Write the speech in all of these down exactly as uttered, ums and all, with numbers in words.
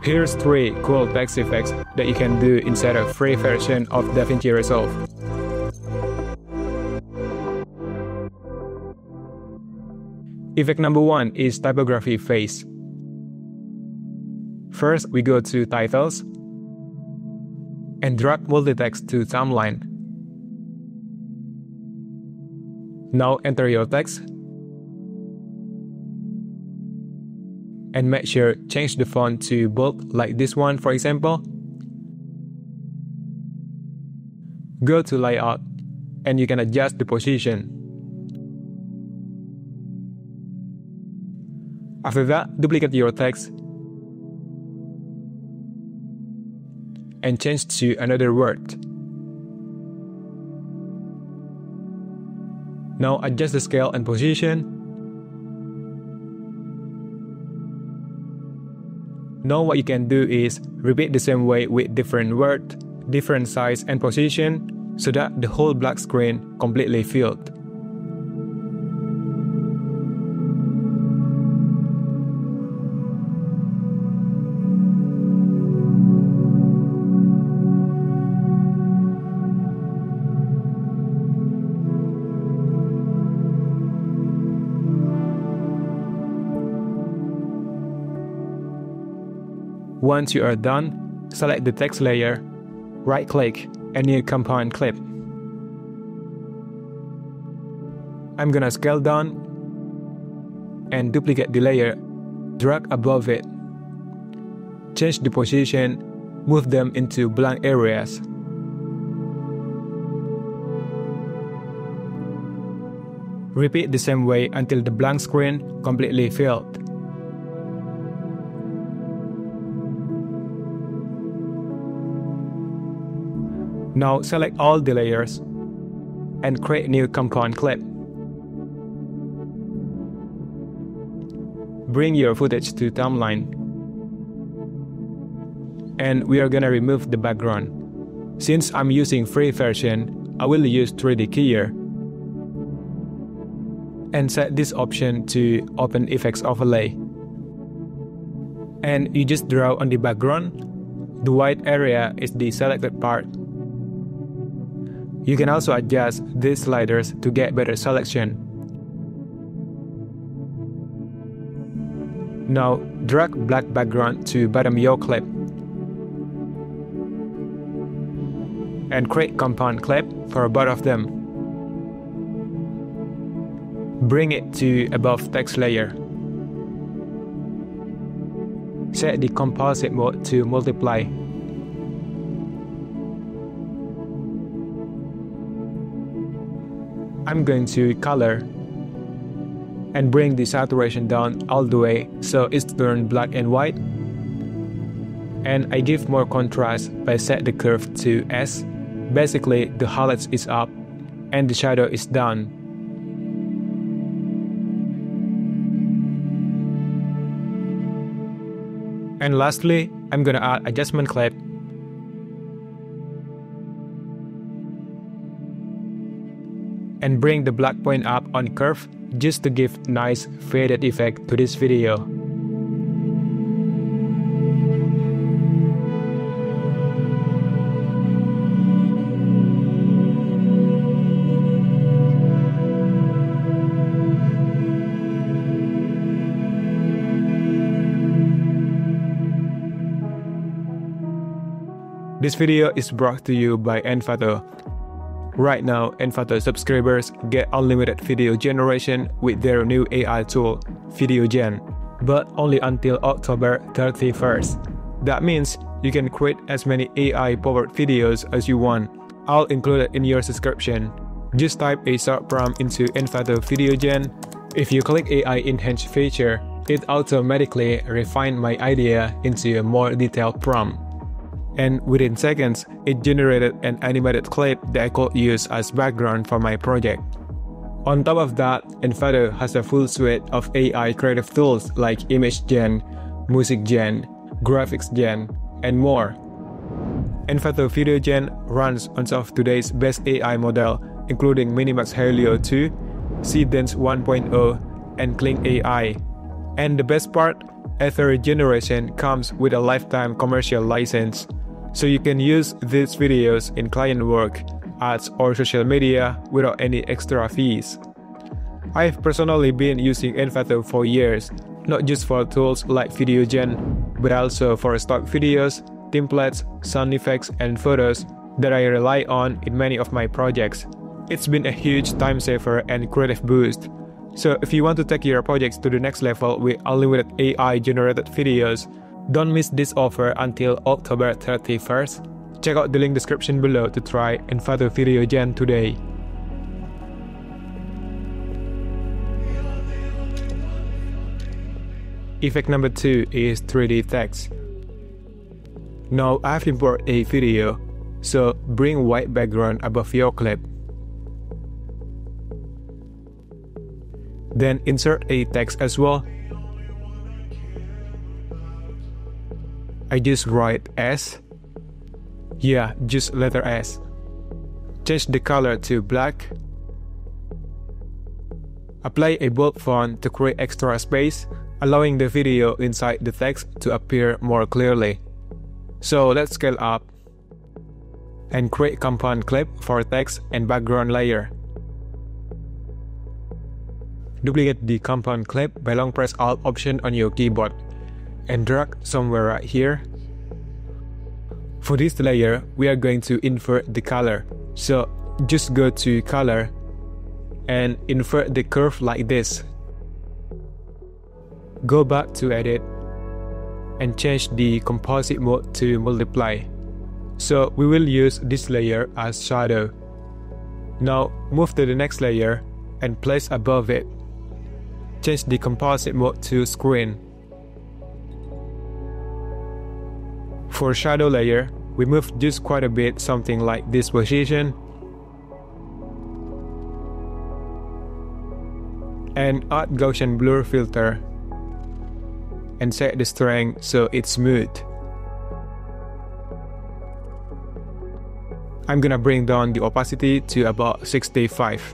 Here's three cool text effects that you can do inside a free version of DaVinci Resolve. Effect number one is typography face. First, we go to titles and drag multi-text to timeline. Now enter your text and make sure change the font to bold like this one, for example. Go to layout and you can adjust the position. After that, duplicate your text and change to another word. Now adjust the scale and position. Now what you can do is repeat the same way with different words, different size and position, so that the whole black screen completely filled. Once you are done, select the text layer, right-click, and new compound clip. I'm gonna scale down and duplicate the layer, drag above it. Change the position, move them into blank areas. Repeat the same way until the blank screen completely filled. Now select all the layers and create new compound clip. Bring your footage to timeline. And we are gonna remove the background. Since I'm using free version, I will use three D Keyer. And set this option to Open Effects Overlay. And you just draw on the background. The white area is the selected part. You can also adjust these sliders to get better selection. Now drag black background to bottom your clip. And create compound clip for both of them. Bring it to above text layer. Set the composite mode to multiply. I'm going to color and bring the saturation down all the way so it's turned black and white. And I give more contrast by set the curve to S. Basically, the highlights is up and the shadow is down. And lastly, I'm gonna add adjustment clip. And bring the black point up on curve just to give nice faded effect to this video. This video is brought to you by Envato. Right now, Envato subscribers get unlimited video generation with their new A I tool, VideoGen, but only until October thirty-first. That means you can create as many A I-powered videos as you want, all included in your subscription. Just type a short prompt into Envato VideoGen. If you click A I Enhance feature, it automatically refines my idea into a more detailed prompt. And within seconds, it generated an animated clip that I could use as background for my project. On top of that, Envato has a full suite of A I creative tools like Image Gen, Music Gen, Graphics Gen, and more. Envato VideoGen runs on some of today's best A I model, including Minimax Helio two, Seedance one point oh, and Kling A I. And the best part, Ether Generation comes with a lifetime commercial license, so you can use these videos in client work, ads, or social media without any extra fees. I've personally been using Envato for years, not just for tools like VideoGen, but also for stock videos, templates, sound effects, and photos that I rely on in many of my projects. It's been a huge time saver and creative boost. So if you want to take your projects to the next level with unlimited A I generated videos, don't miss this offer until October thirty-first. Check out the link description below to try Envato VideoGen today. Effect number two is three D text. Now I've imported a video, so bring white background above your clip. Then insert a text as well. I just write S. Yeah, just letter S. Change the color to black. Apply a bold font to create extra space, allowing the video inside the text to appear more clearly. So let's scale up and create compound clip for text and background layer. Duplicate the compound clip by long press Alt Option on your keyboard and drag somewhere right here. For this layer, we are going to invert the color. So just go to color and invert the curve like this. Go back to edit and change the composite mode to multiply. So we will use this layer as shadow. Now move to the next layer and place above it. Change the composite mode to screen. For shadow layer, we move just quite a bit, something like this position. And add Gaussian blur filter. And set the strength so it's smooth. I'm gonna bring down the opacity to about sixty-five.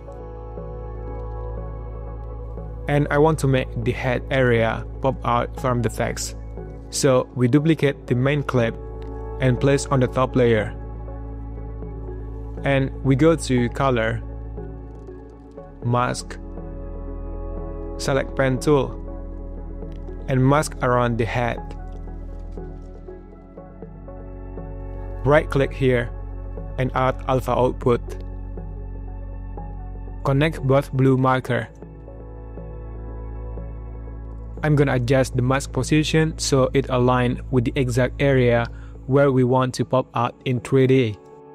And I want to make the head area pop out from the text. So we duplicate the main clip and place on the top layer. And we go to color, mask, select pen tool, and mask around the head. Right click here and add alpha output. Connect both blue marker. I'm gonna adjust the mask position so it aligns with the exact area where we want to pop out in three D.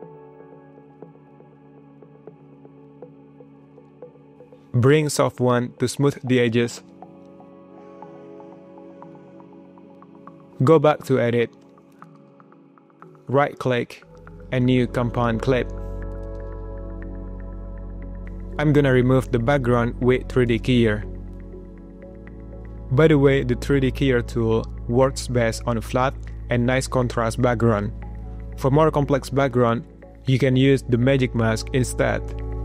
Bring soft one to smooth the edges. Go back to edit. Right click and new compound clip. I'm gonna remove the background with three D keyer. By the way, the three D keyer tool works best on flat and nice contrast background. For more complex background, you can use the magic mask instead.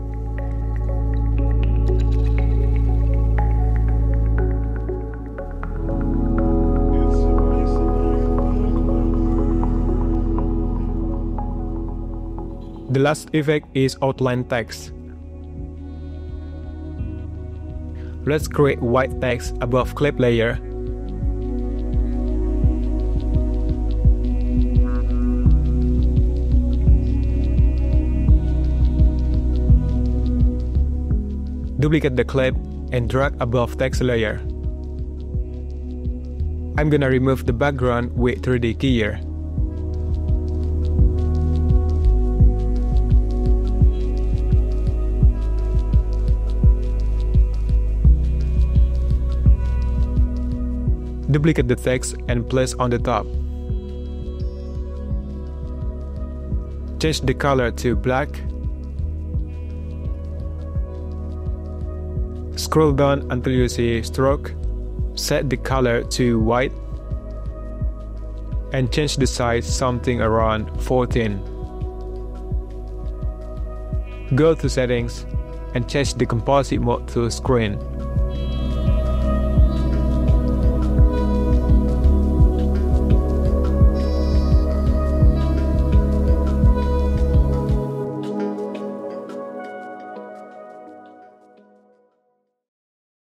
The last effect is outline text. Let's create white text above clip layer. Duplicate the clip and drag above text layer. I'm gonna remove the background with three D keyer. Duplicate the text and place on the top. Change the color to black. Scroll down until you see stroke. Set the color to white. And change the size something around fourteen. Go to settings and change the composite mode to screen.